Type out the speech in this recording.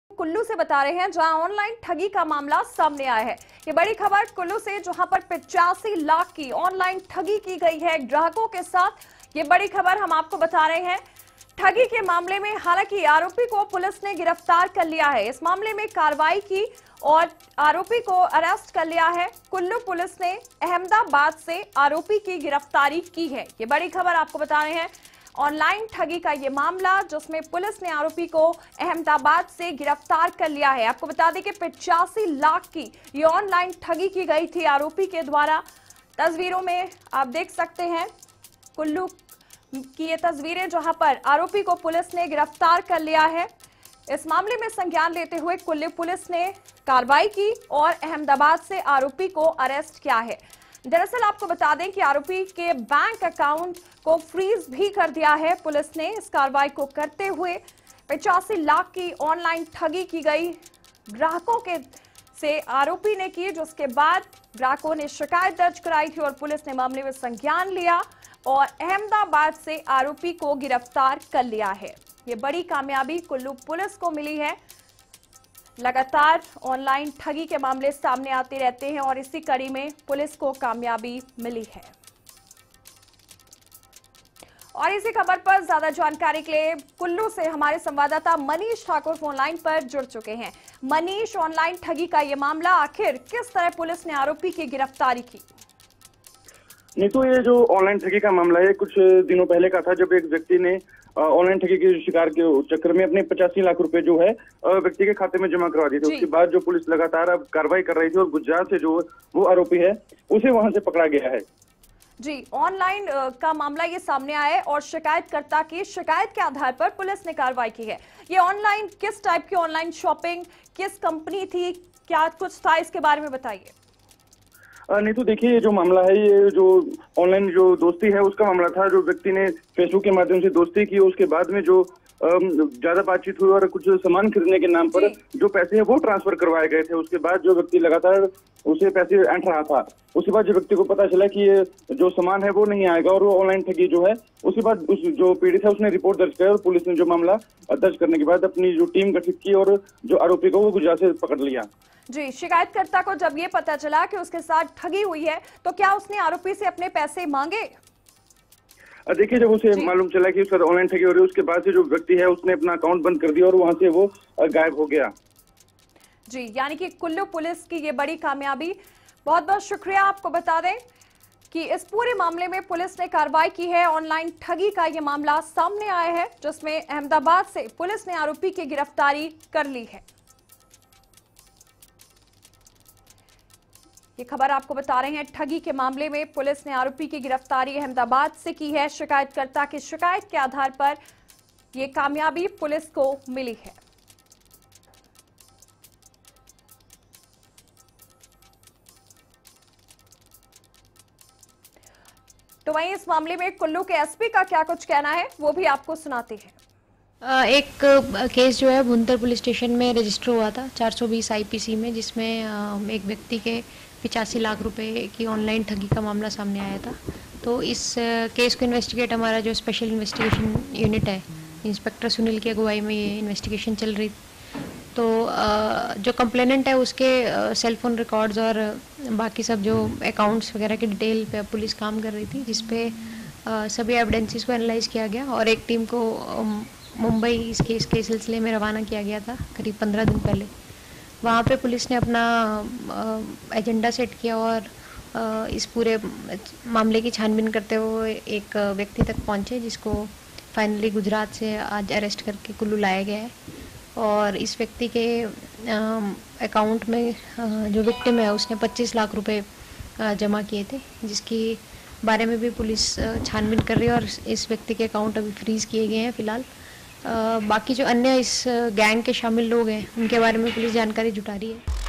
कुल्लू से बता रहे हैं जहां ऑनलाइन ठगी का मामला सामने आया है। ये बड़ी खबर कुल्लू से जहां पर 85 लाख की ऑनलाइन ठगी की गई है ग्राहकों के साथ। ये बड़ी खबर हम आपको बता रहे हैं ठगी के मामले में। हालांकि आरोपी को पुलिस ने गिरफ्तार कर लिया है। इस मामले में कार्रवाई की और आरोपी को अरेस्ट कर लिया है। कुल्लू पुलिस ने अहमदाबाद से आरोपी की गिरफ्तारी की है। ये बड़ी खबर आपको बता रहे हैं ऑनलाइन ठगी का ये मामला जिसमें पुलिस ने आरोपी को अहमदाबाद से गिरफ्तार कर लिया है। आपको बता दें कि 85 लाख की ये ऑनलाइन ठगी की गई थी आरोपी के द्वारा। तस्वीरों में आप देख सकते हैं कुल्लू की ये तस्वीरें जहां पर आरोपी को पुलिस ने गिरफ्तार कर लिया है। इस मामले में संज्ञान लेते हुए कुल्लू पुलिस ने कार्रवाई की और अहमदाबाद से आरोपी को अरेस्ट किया है। दरअसल आपको बता दें कि आरोपी के बैंक अकाउंट को फ्रीज भी कर दिया है पुलिस ने। इस कार्रवाई को करते हुए 85 लाख की ऑनलाइन ठगी की गई ग्राहकों के से आरोपी ने की, जिसके बाद ग्राहकों ने शिकायत दर्ज कराई थी और पुलिस ने मामले में संज्ञान लिया और अहमदाबाद से आरोपी को गिरफ्तार कर लिया है। ये बड़ी कामयाबी कुल्लू पुलिस को मिली है। लगातार ऑनलाइन ठगी के मामले सामने आते रहते हैं और इसी कड़ी में पुलिस को कामयाबी मिली है। और इसी खबर पर ज्यादा जानकारी के लिए कुल्लू से हमारे संवाददाता मनीष ठाकुर फोन लाइन पर जुड़ चुके हैं। मनीष, ऑनलाइन ठगी का ये मामला आखिर किस तरह पुलिस ने आरोपी की गिरफ्तारी की? नहीं तो ये जो ऑनलाइन ठगी का मामला है कुछ दिनों पहले का था, जब एक व्यक्ति ने ऑनलाइन ठगी के शिकार के चक्कर में अपने 85 लाख रुपए जो है व्यक्ति के खाते में जमा करवा दिए थे। उसके बाद जो पुलिस लगातार अब कार्रवाई कर रही थी और गुजरात से जो वो आरोपी है उसे वहां से पकड़ा गया है। जी, ऑनलाइन का मामला ये सामने आया है और शिकायतकर्ता की शिकायत के आधार पर पुलिस ने कार्रवाई की है। ये ऑनलाइन किस टाइप की ऑनलाइन शॉपिंग, किस कंपनी थी, क्या कुछ था, इसके बारे में बताइए। नहीं तो देखिए, ये जो मामला है ये जो ऑनलाइन जो दोस्ती है उसका मामला था। जो व्यक्ति ने फेसबुक के माध्यम से दोस्ती की, उसके बाद में जो ज्यादा बातचीत हुई और कुछ सामान खरीदने के नाम पर जो पैसे हैं वो ट्रांसफर करवाए गए थे। उसके बाद जो व्यक्ति लगातार उसे पैसे ऐंठ रहा था, उसके बाद जो व्यक्ति को पता चला कि ये जो सामान है वो नहीं आएगा और वो ऑनलाइन ठगी जो है, उसके बाद उस जो पीड़ित है उसने रिपोर्ट दर्ज किया और पुलिस ने जो मामला दर्ज करने के बाद अपनी जो टीम गठित की और जो आरोपी को वो गुजरात से पकड़ लिया। जी, शिकायतकर्ता को जब ये पता चला कि उसके साथ ठगी हुई है तो क्या उसने आरोपी से अपने पैसे मांगे? देखिए, जब उसे मालूम चला कि उसका ऑनलाइन ठगी हो रही है, उसके बाद से जो व्यक्ति है उसने अपना अकाउंट बंद कर दिया और वहां से वो गायब हो गया। जी, यानी कि कुल्लू पुलिस की ये बड़ी कामयाबी। बहुत बहुत शुक्रिया। आपको बता दें कि इस पूरे मामले में पुलिस ने कार्रवाई की है। ऑनलाइन ठगी का ये मामला सामने आया है जिसमें अहमदाबाद से पुलिस ने आरोपी की गिरफ्तारी कर ली है। ये खबर आपको बता रहे हैं ठगी के मामले में पुलिस ने आरोपी की गिरफ्तारी अहमदाबाद से की है। शिकायतकर्ता की शिकायत के आधार पर ये कामयाबी पुलिस को मिली है। तो वहीं इस मामले में कुल्लू के एसपी का क्या कुछ कहना है वो भी आपको सुनाते हैं। एक केस जो है भुंतर पुलिस स्टेशन में रजिस्टर हुआ था 420 आईपीसी में, जिसमें एक व्यक्ति के 85 लाख रुपए की ऑनलाइन ठगी का मामला सामने आया था। तो इस केस को इन्वेस्टिगेट हमारा जो स्पेशल इन्वेस्टिगेशन यूनिट है, इंस्पेक्टर सुनील की अगुवाई में ये इन्वेस्टिगेशन चल रही। तो जो कंप्लेनेंट है उसके सेलफोन रिकॉर्ड्स और बाकी सब जो अकाउंट्स वगैरह की डिटेल पे पुलिस काम कर रही थी, जिसपे सभी एविडेंसेस को एनालाइज किया गया और एक टीम को मुंबई इस केस के सिलसिले में रवाना किया गया था करीब 15 दिन पहले। वहाँ पे पुलिस ने अपना एजेंडा सेट किया और इस पूरे मामले की छानबीन करते हुए एक व्यक्ति तक पहुँचे, जिसको फाइनली गुजरात से आज अरेस्ट करके कुल्लू लाया गया है। और इस व्यक्ति के अकाउंट में जो विक्टिम है उसने 25 लाख रुपए जमा किए थे, जिसकी बारे में भी पुलिस छानबीन कर रही है और इस व्यक्ति के अकाउंट अभी फ्रीज किए गए हैं फिलहाल। बाकी जो अन्य इस गैंग के शामिल लोग हैं उनके बारे में पुलिस जानकारी जुटा रही है।